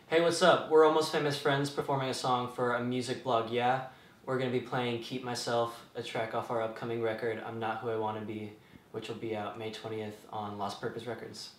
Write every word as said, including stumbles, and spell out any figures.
Hey, what's up? We're Almost Famous Friends performing a song for a music blog, Yeah? We're going to be playing Keep Myself, a track off our upcoming record, I'm Not Who I Want to Be, which will be out May twentieth on Lost Purpose Records.